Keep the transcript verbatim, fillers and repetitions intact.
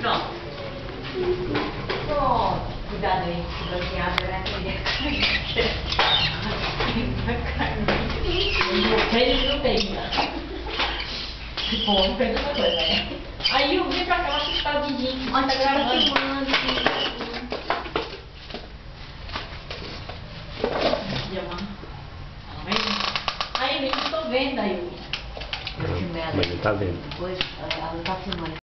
Pronto. Pronto. Cuidado aí, se você abre, vai aprender a cair. Ele não tem, né? Pô, não fez outra coisa, né? Aí eu vim pra cá, acho que tá o dindin. Olha, tá gravando. Aí, mesmo, eu tô vendo aí. Mas ele tá vendo. Depois, ela tá filmando.